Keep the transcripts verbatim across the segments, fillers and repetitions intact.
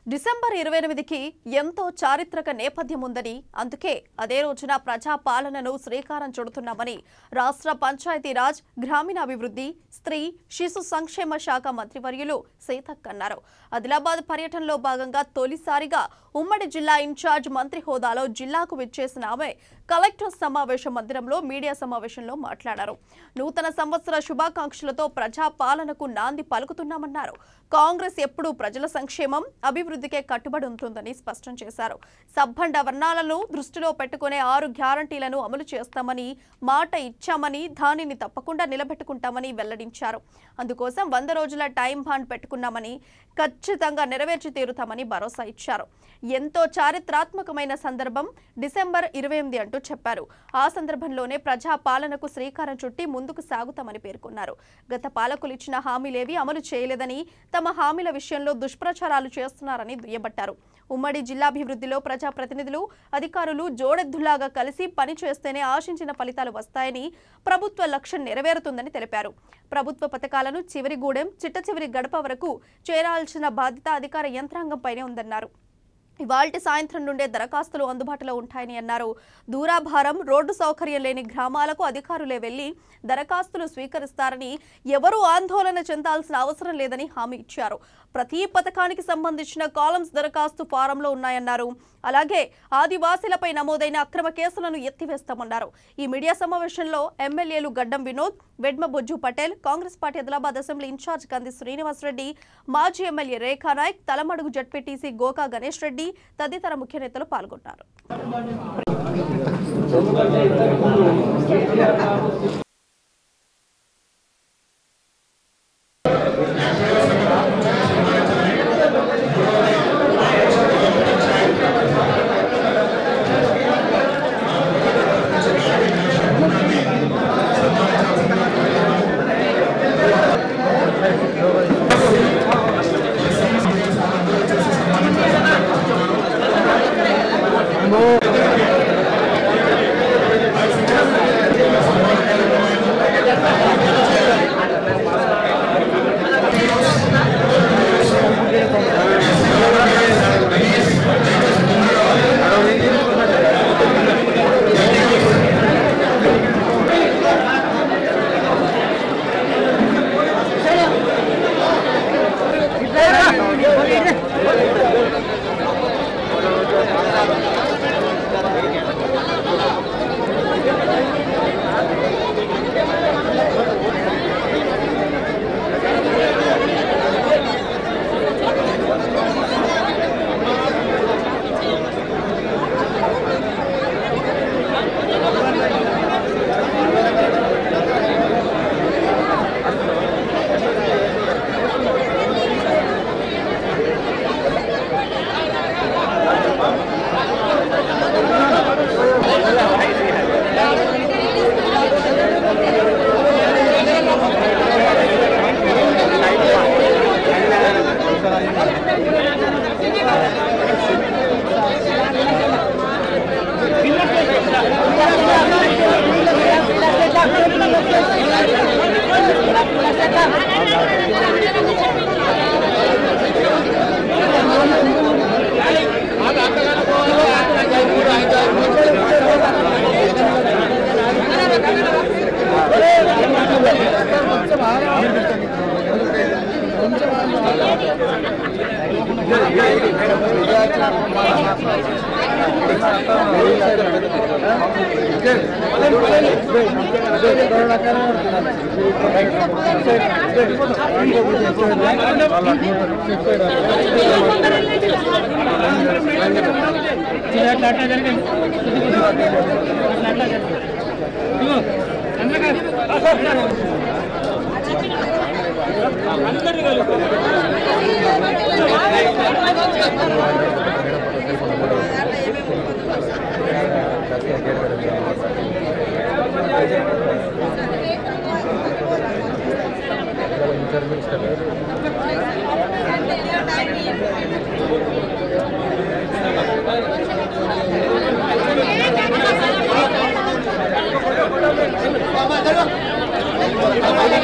December ఇరవై ఎనిమిదికి ఎంతో చారిత్రక నేపథ్యం ఉందని, అందుకే అదే రోజున ప్రజా పాలనను శ్రీకారం చుడుతున్నామని రాష్ట్ర పంచాయతీరాజ్, గ్రామీణాభివృద్ధి, స్త్రీ శిశు సంక్షేమ శాఖ మంత్రివర్యులు సీతక్క అన్నారు. ఆదిలాబాద్ పర్యటనలో భాగంగా తొలిసారిగా ఉమ్మడి జిల్లా ఇన్ఛార్జ్ మంత్రి హోదాలో జిల్లాకు విచ్చేసిన ఆమె కలెక్టర్ సమావేశ మందిరంలో మీడియా సమావేశంలో మాట్లాడారు. నూతన సంవత్సర శుభాకాంక్షలతో ప్రజా పాలనకు నాంది పలుకుతున్నామన్నారు. కాంగ్రెస్ ఎప్పుడూ ప్రజల సంక్షేమం, అభివృద్ధికే కట్టుబడి ఉంటుందని స్పష్టం చేశారు. సబ్బండ వర్ణాలను దృష్టిలో పెట్టుకునే ఆరు గ్యారంటీలను అమలు చేస్తామని మాట ఇచ్చామని, దానిని తప్పకుండా నిలబెట్టుకుంటామని వెల్లడించారు. అందుకోసం వంద రోజుల టైం బాండ్ పెట్టుకున్నామని, ఖచ్చితంగా నెరవేర్చి తీరుతామని భరోసా ఇచ్చారు. ఎంతో చారిత్రాత్మకమైన సందర్భం డిసెంబర్ ఇరవై ఎనిమిది అంటూ చెప్పారు. ఆ సందర్భంలోనే ప్రజా పాలనకు శ్రీకారం చుట్టి ముందుకు సాగుతామని పేర్కొన్నారు. గత పాలకులు ఇచ్చిన హామీలేవి అమలు చేయలేదని, తమ హామీల విషయంలో దుష్ప్రచారాలు చేస్తున్నారని దుయ్యబట్టారు. ఉమ్మడి జిల్లాభివృద్ధిలో ప్రజాప్రతినిధులు, అధికారులు జోడెద్దులాగా కలిసి పనిచేస్తేనే ఆశించిన ఫలితాలు వస్తాయని, ప్రభుత్వ లక్ష్యం నెరవేరుతుందని తెలిపారు. ప్రభుత్వ పథకాలను చివరి గూడెం, చిట్ట చివరి గడప వరకు చేరాల్సిన బాధ్యత అధికార యంత్రాంగంపైనే ఉందన్నారు. ఇవాల్టి సాయంత్రం నుండే దరఖాస్తులు అందుబాటులో ఉంటాయని అన్నారు. దూరాభారం, రోడ్డు సౌకర్యం లేని గ్రామాలకు అధికారులే వెళ్లి దరఖాస్తులు స్వీకరిస్తారని, ఎవరూ ఆందోళన చెందాల్సిన అవసరం లేదని హామీ ఇచ్చారు. ప్రతి పథకానికి సంబంధించిన కాలమ్స్ దరఖాస్తు ఫారంలో ఉన్నాయన్నారు. అలాగే ఆదివాసీలపై నమోదైన అక్రమ కేసులను ఎత్తివేస్తామన్నారు. ఈ మీడియా సమావేశంలో ఎమ్మెల్యేలు Gaddam Vinod, Vedma Bojju Patel, Congress party Adilabad assembly incharge Kandi Srinivasa Reddy, మాజీ ఎమ్మెల్యే రేఖానాయక్, తలమడుగు జడ్పీటీసీ గోకా గణేష్ రెడ్డి తదితర ముఖ్య నేతలు పాల్గొన్నారు.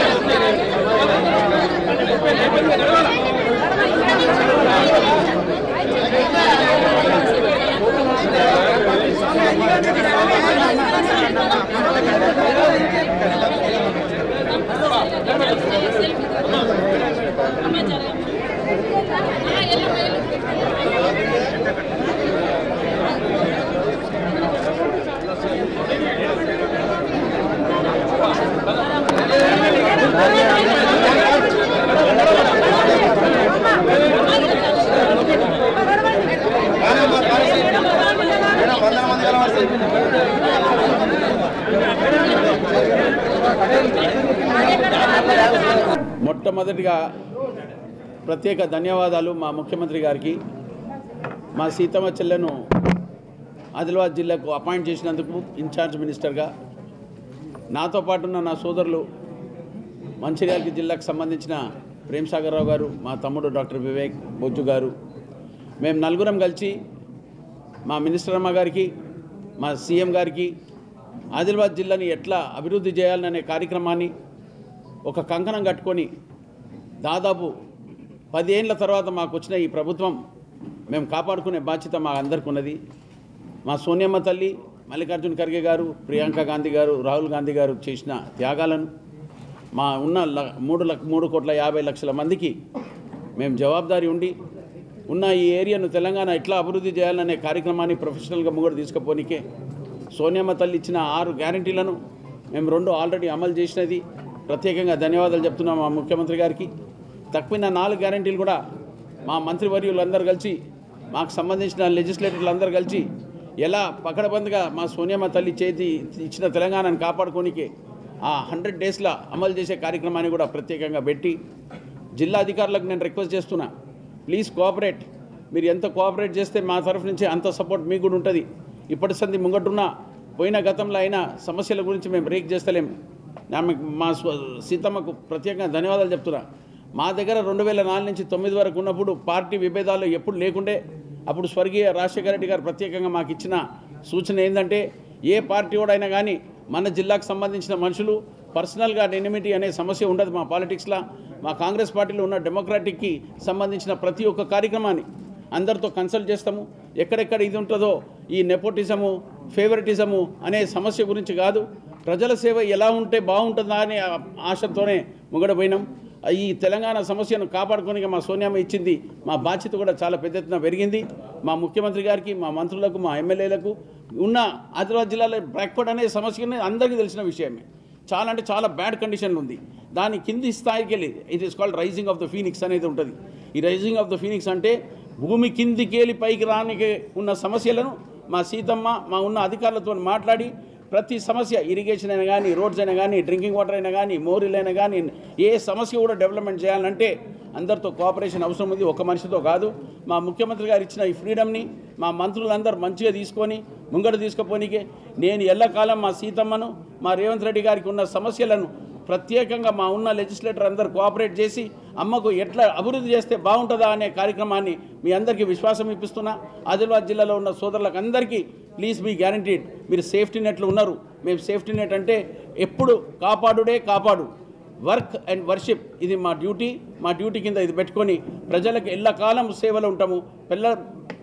Gracias. మొట్టమొదటిగా ప్రత్యేక ధన్యవాదాలు మా ముఖ్యమంత్రి గారికి. మా సీతమ్మ చెల్లెను ఆదిలాబాద్ జిల్లాకు అపాయింట్ చేసినందుకు ఇన్ఛార్జ్ మినిస్టర్గా. నాతో పాటు ఉన్న నా సోదరులు మంచిర్యాల జిల్లాకు సంబంధించిన ప్రేమ్సాగర్ రావు గారు, మా తమ్ముడు డాక్టర్ వివేక్ బొజ్జు గారు, మేము నలుగురం కలిసి మా మినిస్టర్ అమ్మ గారికి, మా సీఎం గారికి ఆదిలాబాద్ జిల్లాని ఎట్లా అభివృద్ధి చేయాలనే కార్యక్రమాన్ని ఒక కంకణం కట్టుకొని దాదాపు పదేళ్ల తర్వాత మాకు వచ్చిన ఈ ప్రభుత్వం మేము కాపాడుకునే బాధ్యత మా అందరికీ ఉన్నది. మా సోనియమ్మ తల్లి, మల్లికార్జున ఖర్గే గారు, ప్రియాంక గాంధీ గారు, రాహుల్ గాంధీ గారు చేసిన త్యాగాలను మా ఉన్న మూడు లక్ష మూడు కోట్ల యాభై లక్షల మందికి మేము జవాబుదారీ ఉండి ఉన్న ఈ ఏరియాను తెలంగాణ ఎట్లా అభివృద్ధి చేయాలనే కార్యక్రమాన్ని ప్రొఫెషనల్గా ముంగడు తీసుకుపోనికే సోనియమ్మ తల్లి ఇచ్చిన ఆరు గ్యారంటీలను మేము రెండు ఆల్రెడీ అమలు చేసినది. ప్రత్యేకంగా ధన్యవాదాలు చెప్తున్నాం మా ముఖ్యమంత్రి గారికి. తక్కిన నాలుగు గ్యారంటీలు కూడా మా మంత్రివర్యులందరూ కలిసి, మాకు సంబంధించిన లెజిస్లేటర్లు అందరూ కలిసి ఎలా పకడబందుగా మా సోనియమ్మ తల్లి చేతి ఇచ్చిన తెలంగాణను కాపాడుకోనికే ఆ హండ్రెడ్ డేస్లో అమలు చేసే కార్యక్రమాన్ని కూడా ప్రత్యేకంగా పెట్టి, జిల్లా అధికారులకు నేను రిక్వెస్ట్ చేస్తున్నా, ప్లీజ్ కోఆపరేట్. మీరు ఎంత కోఆపరేట్ చేస్తే మా తరఫు నుంచి అంత సపోర్ట్ మీకు కూడా ఉంటుంది. ఇప్పటి సంది ముంగటున్న పోయిన గతంలో అయినా సమస్యల గురించి మేము బ్రేక్ చేస్తలేము. మా సీతమ్మకు ప్రత్యేకంగా ధన్యవాదాలు చెప్తున్నా. మా దగ్గర రెండు వేల నాలుగు నుంచి తొమ్మిది వరకు ఉన్నప్పుడు పార్టీ విభేదాలు ఎప్పుడు లేకుండే. అప్పుడు స్వర్గీయ రాజశేఖర రెడ్డి గారు ప్రత్యేకంగా మాకు ఇచ్చిన సూచన ఏంటంటే, ఏ పార్టీ వాడైనా కానీ మన జిల్లాకు సంబంధించిన మనుషులు పర్సనల్గా ఎనిమిటీ అనే సమస్య ఉండదు మా పాలిటిక్స్లో. మా కాంగ్రెస్ పార్టీలో ఉన్న డెమోక్రాటిక్కి సంబంధించిన ప్రతి ఒక్క కార్యక్రమాన్ని అందరితో కన్సల్ట్ చేస్తాము. ఎక్కడెక్కడ ఇది ఉంటుందో ఈ నెపోటిజము, ఫేవరెటిజము అనే సమస్య గురించి కాదు, ప్రజల సేవ ఎలా ఉంటే బాగుంటుందా అనే ఆశతోనే ముగడపోయినాం. ఈ తెలంగాణ సమస్యను కాపాడుకోనికి మా సోనియమ్మ ఇచ్చింది మా బాధ్యత కూడా చాలా పెద్ద ఎత్తున పెరిగింది. మా ముఖ్యమంత్రి గారికి, మా మంత్రులకు, మా ఎమ్మెల్యేలకు ఉన్న ఆదిలాబాద్ జిల్లాలో బ్యాక్వర్డ్ అనే సమస్య అందరికీ తెలిసిన విషయమే. చాలా అంటే చాలా బ్యాడ్ కండిషన్లు ఉంది. దాని కింది స్థాయికి వెళ్ళి it is called rising of the phoenix అనేది ఉంటుంది. ఈ రైజింగ్ ఆఫ్ ద ఫీనిక్స్ అంటే భూమి కిందికి వెళ్ళి పైకి రానికి ఉన్న సమస్యలను మా సీతమ్మ మా ఉన్న అధికారులతో మాట్లాడి ప్రతి సమస్య, ఇరిగేషన్ అయినా కానీ, రోడ్స్ అయినా కానీ, డ్రింకింగ్ వాటర్ అయినా కానీ, మోరీలు అయినా కానీ, ఏ సమస్య కూడా డెవలప్మెంట్ చేయాలంటే అందరితో కోఆపరేషన్ అవసరం ఉంది, ఒక మనిషితో కాదు. మా ముఖ్యమంత్రి గారు ఇచ్చిన ఈ ఫ్రీడమ్ని మా మంత్రులందరూ మంచిగా తీసుకొని ముంగట తీసుకుపోనికే నేను ఎల్లకాలం మా సీతమ్మను, మా రేవంత్ రెడ్డి గారికి ఉన్న సమస్యలను ప్రత్యేకంగా మా ఉన్న లెజిస్లేటర్ అందరూ కోఆపరేట్ చేసి అమ్మకు ఎట్లా అభివృద్ధి చేస్తే బాగుంటుందా అనే కార్యక్రమాన్ని మీ అందరికీ విశ్వాసం ఇప్పిస్తున్నా. ఆదిలాబాద్ జిల్లాలో ఉన్న సోదరులకు అందరికీ ప్లీజ్ బీ గ్యారంటీడ్. మీరు సేఫ్టీ నెట్లు ఉన్నారు. మేము సేఫ్టీ నెట్ అంటే ఎప్పుడు కాపాడుడే కాపాడు, వర్క్ అండ్ వర్షిప్, ఇది మా డ్యూటీ. మా డ్యూటీ కింద ఇది పెట్టుకొని ప్రజలకు ఎల్లకాలం సేవలు ఉంటాము. పిల్ల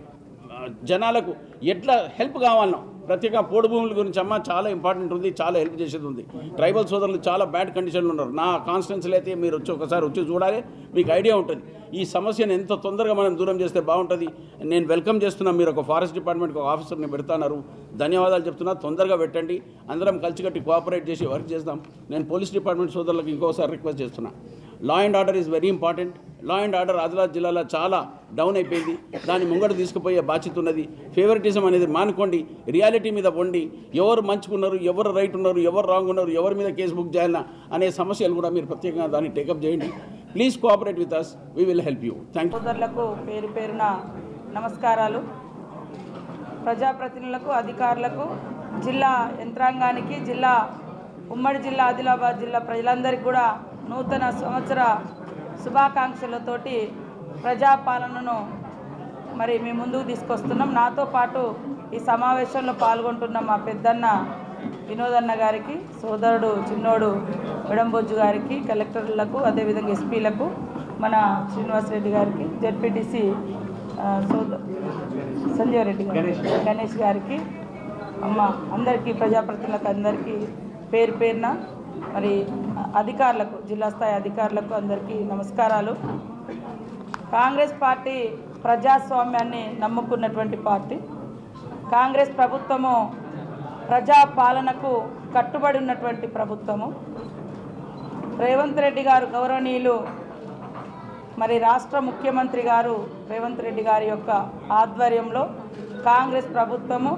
జనాలకు ఎట్లా హెల్ప్ కావాలనో ప్రత్యేకంగా పోడు భూముల గురించి అమ్మ చాలా ఇంపార్టెంట్ ఉంది, చాలా హెల్ప్ చేసేది ఉంది. ట్రైబల్ సోదరులు చాలా బ్యాడ్ కండిషన్లు ఉన్నారు. నా కాన్స్టిట్యున్సీలో అయితే మీరు వచ్చి ఒకసారి వచ్చి చూడాలి, మీకు ఐడియా ఉంటుంది. ఈ సమస్యను ఎంత తొందరగా మనం దూరం చేస్తే బాగుంటుంది. నేను వెల్కమ్ చేస్తున్నా. మీరు ఒక ఫారెస్ట్ డిపార్ట్మెంట్కి ఒక ఆఫీసర్ని పెడతాన్నారు, ధన్యవాదాలు చెప్తున్నా. తొందరగా పెట్టండి, అందరం కలిసికట్టి కోఆపరేట్ చేసి వర్క్ చేద్దాం. నేను పోలీస్ డిపార్ట్మెంట్ సోదరులకు ఇంకోసారి రిక్వెస్ట్ చేస్తున్నా. Law and order is very important. Law and order Adilabad జిల్లాలో చాలా డౌన్ అయిపోయింది. దాన్ని ముంగడు తీసుకుపోయే బాధ్యత ఉన్నది. ఫేవరెటిజం అనేది మానుకోండి, రియాలిటీ మీద పొండి. ఎవరు మంచుకున్నారు, ఎవరు రైట్ ఉన్నారు, ఎవరు రాంగ్ ఉన్నారు, ఎవరి మీద కేసు బుక్ చేయాలన్నా అనే సమస్యలు కూడా మీరు ప్రత్యేకంగా దాన్ని టేకప్ చేయండి. Please cooperate with us, we will help you. Thank you. సోదరులకు పేరు పేరున నమస్కారాలు. ప్రజాప్రతినిధులకు, అధికారులకు, జిల్లా యంత్రాంగానికి, జిల్లా ఉమ్మడి జిల్లా ఆదిలాబాద్ జిల్లా ప్రజలందరికీ కూడా నూతన సంవత్సర శుభాకాంక్షలతోటి ప్రజాపాలనను మరి మీ ముందుకు తీసుకొస్తున్నాం. నాతో పాటు ఈ సమావేశంలో పాల్గొంటున్న మా పెద్దన్న వినోదన్న గారికి, సోదరుడు చిన్నోడు విడంబొజ్జు గారికి, కలెక్టర్లకు, అదేవిధంగా ఎస్పీలకు, మన శ్రీనివాసరెడ్డి గారికి, జెడ్పీటీసీ సోద సంజీవ్ రెడ్డి గారి, గణేష్ గారికి, అమ్మ అందరికీ, ప్రజాప్రతినిధులకు అందరికీ పేరు పేరున, మరి అధికారులకు, జిల్లా స్థాయి అధికారులకు అందరికీ నమస్కారాలు. కాంగ్రెస్ పార్టీ ప్రజాస్వామ్యాన్ని నమ్ముకున్నటువంటి పార్టీ. కాంగ్రెస్ ప్రభుత్వము ప్రజాపాలనకు కట్టుబడి ఉన్నటువంటి ప్రభుత్వము. రేవంత్ రెడ్డి గారు గౌరవనీయులు మరి రాష్ట్ర ముఖ్యమంత్రి గారు రేవంత్ రెడ్డి గారి యొక్క ఆధ్వర్యంలో కాంగ్రెస్ ప్రభుత్వము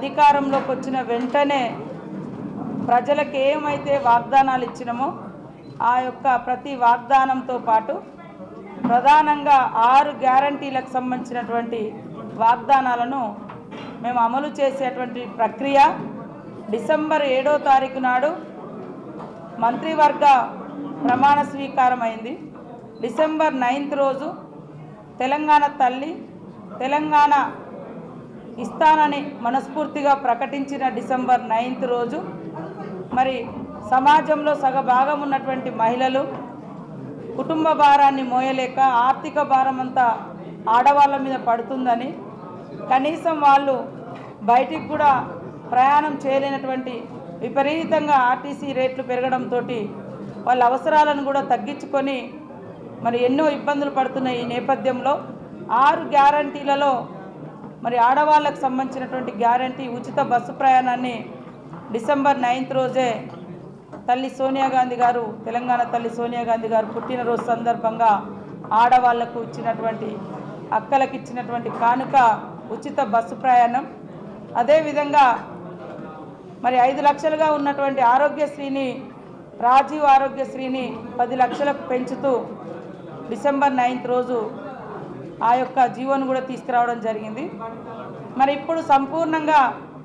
అధికారంలోకి వచ్చిన వెంటనే ప్రజలకు ఏమైతే వాగ్దానాలు ఇచ్చినామో ఆ యొక్క ప్రతి వాగ్దానంతో పాటు ప్రధానంగా ఆరు గ్యారంటీలకు సంబంధించినటువంటి వాగ్దానాలను మేము అమలు చేసేటువంటి ప్రక్రియ డిసెంబర్ ఏడో తారీఖు నాడు మంత్రివర్గ ప్రమాణ స్వీకారం అయింది. డిసెంబర్ నైన్త్ రోజు తెలంగాణ తల్లి తెలంగాణ ఇస్తానని మనస్ఫూర్తిగా ప్రకటించిన డిసెంబర్ నైన్త్ రోజు మరి సమాజంలో సగభాగం ఉన్నటువంటి మహిళలు కుటుంబ భారాన్ని మోయలేక ఆర్థిక భారం అంతా ఆడవాళ్ళ మీద పడుతుందని, కనీసం వాళ్ళు బయటికి కూడా ప్రయాణం చేయలేనటువంటి విపరీతంగా ఆర్టీసీ రేట్లు పెరగడంతో వాళ్ళ అవసరాలను కూడా తగ్గించుకొని మరి ఎన్నో ఇబ్బందులు పడుతున్న ఈ నేపథ్యంలో ఆరు గ్యారంటీలలో మరి ఆడవాళ్ళకు సంబంధించినటువంటి గ్యారంటీ ఉచిత బస్సు ప్రయాణాన్ని డిసెంబర్ నైన్త్ రోజే తల్లి సోనియా గాంధీ గారు తెలంగాణ తల్లి సోనియా గాంధీ గారు పుట్టినరోజు సందర్భంగా ఆడవాళ్లకు ఇచ్చినటువంటి అక్కలకు ఇచ్చినటువంటి కానుక ఉచిత బస్సు ప్రయాణం. అదేవిధంగా మరి ఐదు లక్షలుగా ఉన్నటువంటి ఆరోగ్యశ్రీని రాజీవ్ ఆరోగ్యశ్రీని పది లక్షలకు పెంచుతూ డిసెంబర్ నైన్త్ రోజు ఆ యొక్క జీవోను కూడా తీసుకురావడం జరిగింది. మరి ఇప్పుడు సంపూర్ణంగా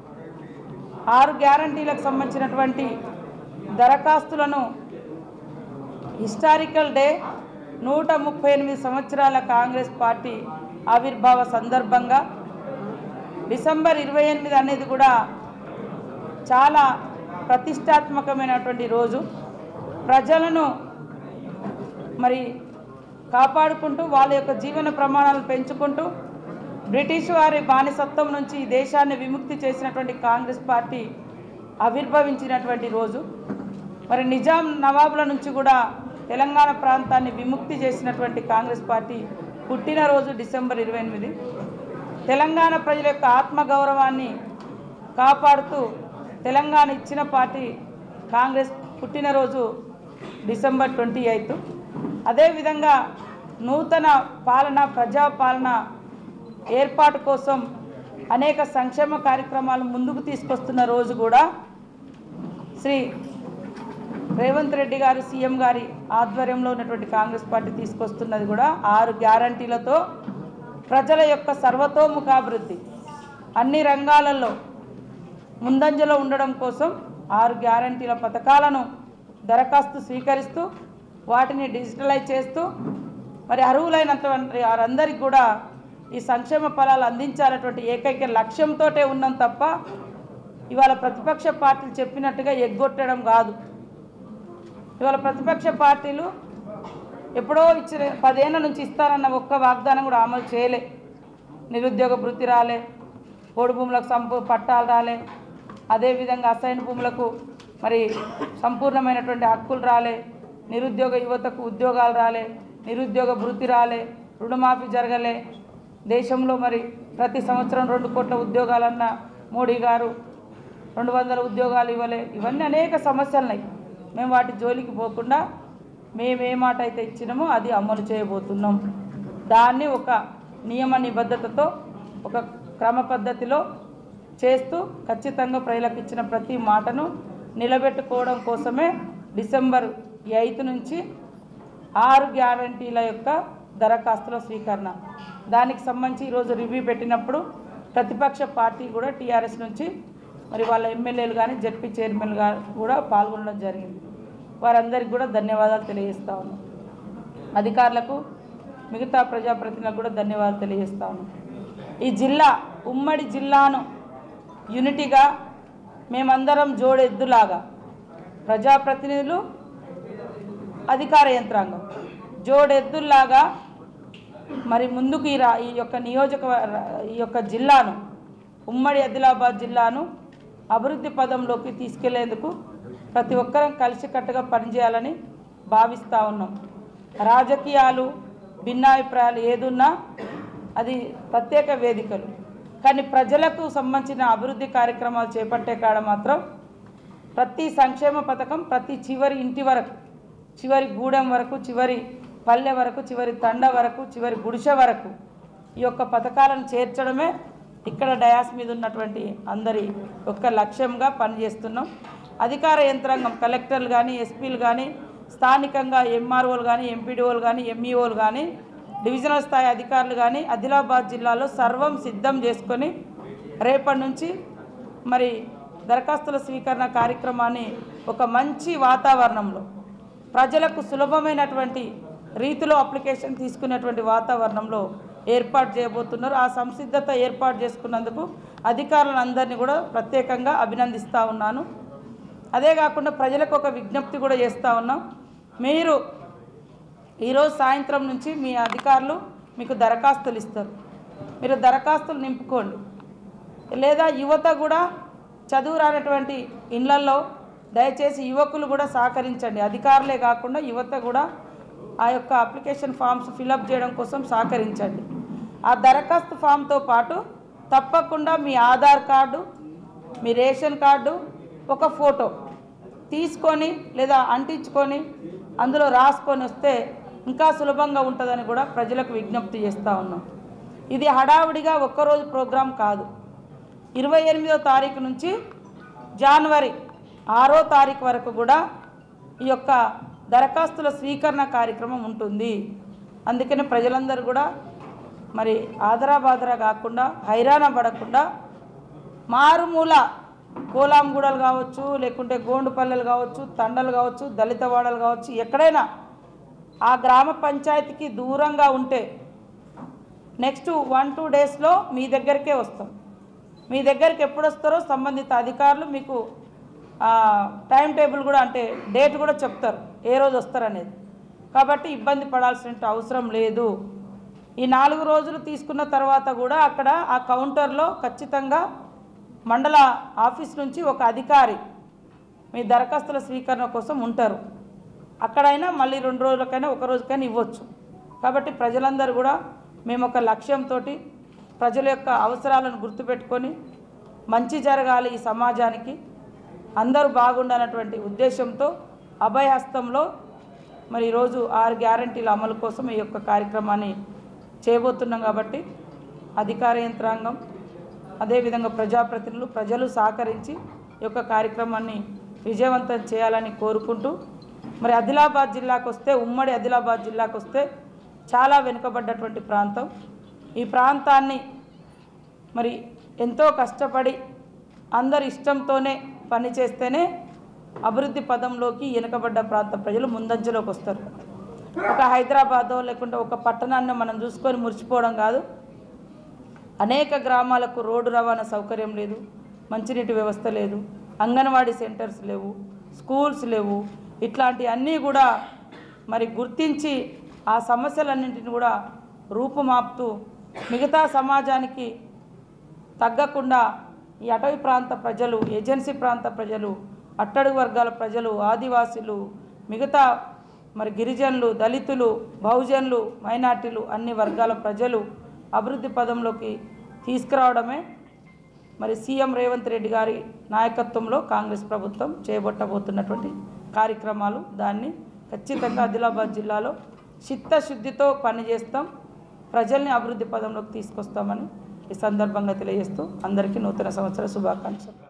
ఆరు గ్యారంటీలకు సంబంధించినటువంటి దరఖాస్తులను హిస్టారికల్ డే నూట ముప్పై ఎనిమిది సంవత్సరాల కాంగ్రెస్ పార్టీ ఆవిర్భావ సందర్భంగా డిసెంబర్ ఇరవై ఎనిమిది అనేది కూడా చాలా ప్రతిష్టాత్మకమైనటువంటి రోజు. ప్రజలను మరి కాపాడుకుంటూ వాళ్ళ యొక్క జీవన ప్రమాణాలను పెంచుకుంటూ బ్రిటిష్ వారి బానిసత్వం నుంచి ఈ దేశాన్ని విముక్తి చేసినటువంటి కాంగ్రెస్ పార్టీ ఆవిర్భవించినటువంటి రోజు. మరి నిజాం నవాబుల నుంచి కూడా తెలంగాణ ప్రాంతాన్ని విముక్తి చేసినటువంటి కాంగ్రెస్ పార్టీ పుట్టినరోజు డిసెంబర్ ఇరవై ఎనిమిది. తెలంగాణ ప్రజల యొక్క ఆత్మగౌరవాన్ని కాపాడుతూ తెలంగాణ ఇచ్చిన పార్టీ కాంగ్రెస్ పుట్టినరోజు డిసెంబర్ ట్వంటీ ఎయిత్. అదేవిధంగా నూతన పాలన ప్రజాపాలన ఏర్పాటు కోసం అనేక సంక్షేమ కార్యక్రమాలు ముందుకు తీసుకొస్తున్న రోజు కూడా శ్రీ రేవంత్ రెడ్డి గారు సీఎం గారి ఆధ్వర్యంలో ఉన్నటువంటి కాంగ్రెస్ పార్టీ తీసుకొస్తున్నది కూడా ఆరు గ్యారంటీలతో ప్రజల యొక్క సర్వతోముఖాభివృద్ధి అన్ని రంగాలలో ముందంజలో ఉండడం కోసం ఆరు గ్యారంటీల పథకాలను దరఖాస్తు స్వీకరిస్తూ వాటిని డిజిటలైజ్ చేస్తూ మరి అర్హులైనటువంటి వారందరికీ కూడా ఈ సంక్షేమ ఫలాలు అందించాలన్నటువంటి ఏకైక లక్ష్యంతో ఉన్నాం తప్ప ఇవాళ ప్రతిపక్ష పార్టీలు చెప్పినట్టుగా ఎగ్గొట్టడం కాదు. ఇవాళ ప్రతిపక్ష పార్టీలు ఎప్పుడో ఇచ్చిన పదేళ్ల నుంచి ఇస్తారన్న ఒక్క వాగ్దానం కూడా అమలు చేయలే. నిరుద్యోగ భృతి రాలే, పోడు భూములకు సంపూ పట్టాలు రాలే, అదేవిధంగా అసైన్ భూములకు మరి సంపూర్ణమైనటువంటి హక్కులు రాలే, నిరుద్యోగ యువతకు ఉద్యోగాలు రాలే, నిరుద్యోగ భృతి రాలే, రుణమాఫీ జరగలే, దేశంలో మరి ప్రతి సంవత్సరం రెండు కోట్ల ఉద్యోగాలన్న మోడీ గారు రెండు వందల ఉద్యోగాలు ఇవ్వలే. ఇవన్నీ అనేక సమస్యలున్నాయి. మేము వాటి జోలికి పోకుండా మేము ఏ మాట అయితే ఇచ్చినామో అది అమలు చేయబోతున్నాం. దాన్ని ఒక నియమ నిబద్ధతతో ఒక క్రమ పద్ధతిలో చేస్తూ ఖచ్చితంగా ప్రజలకు ఇచ్చిన ప్రతి మాటను నిలబెట్టుకోవడం కోసమే డిసెంబర్ ఎయిత్ నుంచి ఆరు గ్యారంటీల యొక్క దరఖాస్తుల స్వీకరణ. దానికి సంబంధించి ఈరోజు రివ్యూ పెట్టినప్పుడు ప్రతిపక్ష పార్టీ కూడా టీఆర్ఎస్ నుంచి మరి వాళ్ళ ఎమ్మెల్యేలు కానీ జెడ్పీ చైర్మన్ గారు కూడా పాల్గొనడం జరిగింది. వారందరికీ కూడా ధన్యవాదాలు తెలియజేస్తా ఉన్నాం. అధికారులకు మిగతా ప్రజాప్రతినిధులకు కూడా ధన్యవాదాలు తెలియజేస్తా ఉన్నాం. ఈ జిల్లా ఉమ్మడి జిల్లాను యూనిటీగా మేమందరం జోడెద్దులాగా ప్రజాప్రతినిధులు అధికార యంత్రాంగం జోడెద్దుల్లాగా మరి ముందుకు ఈ రా ఈ యొక్క నియోజక ఈ యొక్క జిల్లాను ఉమ్మడి ఆదిలాబాద్ జిల్లాను అభివృద్ధి పదంలోకి తీసుకెళ్లేందుకు ప్రతి ఒక్కరం కలిసికట్టుగా పనిచేయాలని భావిస్తూ ఉన్నాం. రాజకీయాలు భిన్నాభిప్రాయాలు ఏదున్నా అది ప్రత్యేక వేదికలు, కానీ ప్రజలకు సంబంధించిన అభివృద్ధి కార్యక్రమాలు చేపట్టే కాడ మాత్రం ప్రతి సంక్షేమ పథకం ప్రతి చివరి ఇంటి వరకు, చివరి గూడెం వరకు, చివరి పల్లె వరకు, చివరి తండ వరకు, చివరి గుడిసె వరకు ఈ యొక్క పథకాలను చేర్చడమే ఇక్కడ డయాస్ మీద ఉన్నటువంటి అందరి యొక్క లక్ష్యంగా పనిచేస్తున్నాం. అధికార యంత్రాంగం కలెక్టర్లు కానీ, ఎస్పీలు కానీ, స్థానికంగా ఎంఆర్ఓలు కానీ ఎంపీడీఓలు కానీ ఎంఈఓలు కానీ డివిజనల్ స్థాయి అధికారులు కానీ ఆదిలాబాద్ జిల్లాలో సర్వం సిద్ధం చేసుకొని రేపటి నుంచి మరి దరఖాస్తుల స్వీకరణ కార్యక్రమాన్ని ఒక మంచి వాతావరణంలో ప్రజలకు సులభమైనటువంటి రీతిలో అప్లికేషన్ తీసుకునేటువంటి వాతావరణంలో ఏర్పాటు చేయబోతున్నారు. ఆ సంసిద్ధత ఏర్పాటు చేసుకున్నందుకు అధికారులందరినీ కూడా ప్రత్యేకంగా అభినందిస్తూ ఉన్నాను. అదే కాకుండా ప్రజలకు ఒక విజ్ఞప్తి కూడా చేస్తూ ఉన్నాం. మీరు ఈరోజు సాయంత్రం నుంచి మీ అధికారులు మీకు దరఖాస్తులు ఇస్తారు. మీరు దరఖాస్తులు నింపుకోండి. లేదా యువత కూడా చదువు రానటువంటి ఇళ్లల్లో దయచేసి యువకులు కూడా సహకరించండి. అధికారులే కాకుండా యువత కూడా ఆ యొక్క అప్లికేషన్ ఫామ్స్ ఫిలప్ చేయడం కోసం సహకరించండి. ఆ దరఖాస్తు ఫామ్తో పాటు తప్పకుండా మీ ఆధార్ కార్డు, మీ రేషన్ కార్డు, ఒక ఫోటో తీసుకొని లేదా అంటించుకొని అందులో రాసుకొని వస్తే ఇంకా సులభంగా ఉంటుందని కూడా ప్రజలకు విజ్ఞప్తి చేస్తూ ఉన్నాం. ఇది హడావుడిగా ఒక్కరోజు ప్రోగ్రాం కాదు. ఇరవై ఎనిమిదో తారీఖు నుంచి జనవరి ఆరో తారీఖు వరకు కూడా ఈ యొక్క దరఖాస్తుల స్వీకరణ కార్యక్రమం ఉంటుంది. అందుకని ప్రజలందరూ కూడా మరి ఆదరాబాదరా కాకుండా హైరాణ పడకుండా మారుమూల కోలాంగూడలు కావచ్చు, లేకుంటే గోండుపల్లెలు కావచ్చు, తండలు కావచ్చు, దళితవాడలు కావచ్చు, ఎక్కడైనా ఆ గ్రామ పంచాయతీకి దూరంగా ఉంటే నెక్స్ట్ వన్ టూ డేస్లో మీ దగ్గరికే వస్తాం. మీ దగ్గరికి ఎప్పుడు వస్తారో సంబంధిత అధికారులు మీకు టైం టేబుల్ కూడా అంటే డేట్ కూడా చెప్తారు ఏ రోజు వస్తారనేది. కాబట్టి ఇబ్బంది పడాల్సిన అవసరం లేదు. ఈ నాలుగు రోజులు తీసుకున్న తర్వాత కూడా అక్కడ ఆ కౌంటర్లో ఖచ్చితంగా మండల ఆఫీస్ నుంచి ఒక అధికారి మీ దరఖాస్తుల స్వీకరణ కోసం ఉంటారు. అక్కడైనా మళ్ళీ రెండు రోజులకైనా ఒక రోజుకైనా ఇవ్వచ్చు. కాబట్టి ప్రజలందరూ కూడా మేము ఒక లక్ష్యంతో ప్రజల యొక్క అవసరాలను గుర్తుపెట్టుకొని మంచి జరగాలి ఈ సమాజానికి, అందరూ బాగుండాలన్నటువంటి ఉద్దేశంతో అభయహస్తంలో మరి ఈరోజు ఆరు గ్యారంటీల అమలు కోసం ఈ యొక్క కార్యక్రమాన్ని చేయబోతున్నాం. కాబట్టి అధికార యంత్రాంగం అదేవిధంగా ప్రజాప్రతినిధులు ప్రజలు సహకరించి ఈ యొక్క కార్యక్రమాన్ని విజయవంతం చేయాలని కోరుకుంటూ మరి ఆదిలాబాద్ జిల్లాకు వస్తే ఉమ్మడి ఆదిలాబాద్ జిల్లాకు వస్తే చాలా వెనుకబడ్డటువంటి ప్రాంతం. ఈ ప్రాంతాన్ని మరి ఎంతో కష్టపడి అందరి ఇష్టంతోనే పనిచేస్తేనే అభివృద్ధి పదంలోకి వెనుకబడ్డ ప్రాంత ప్రజలు ముందంజలోకి వస్తారు. ఒక హైదరాబాదో లేకుంటే ఒక పట్టణాన్ని మనం చూసుకొని మురిచిపోవడం కాదు. అనేక గ్రామాలకు రోడ్డు రవాణా సౌకర్యం లేదు, మంచినీటి వ్యవస్థ లేదు, అంగన్వాడీ సెంటర్స్ లేవు, స్కూల్స్ లేవు. ఇట్లాంటి అన్నీ కూడా మరి గుర్తించి ఆ సమస్యలన్నింటిని కూడా రూపుమాపుతూ మిగతా సమాజానికి తగ్గకుండా ఈ అటవీ ప్రాంత ప్రజలు, ఏజెన్సీ ప్రాంత ప్రజలు, అట్టడుగు వర్గాల ప్రజలు, ఆదివాసీలు, మిగతా మరి గిరిజనులు, దళితులు, బహుజనులు, మైనార్టీలు అన్ని వర్గాల ప్రజలు అభివృద్ధి పదంలోకి తీసుకురావడమే మరి సీఎం రేవంత్ రెడ్డి గారి నాయకత్వంలో కాంగ్రెస్ ప్రభుత్వం చేపట్టబోతున్నటువంటి కార్యక్రమాలు. దాన్ని ఖచ్చితంగా ఆదిలాబాద్ జిల్లాలో చిత్తశుద్ధితో పనిచేస్తాం, ప్రజల్ని అభివృద్ధి పదంలోకి తీసుకొస్తామని ఈ సందర్భంగా తెలియజేస్తూ అందరికీ నూతన సంవత్సర శుభాకాంక్షలు.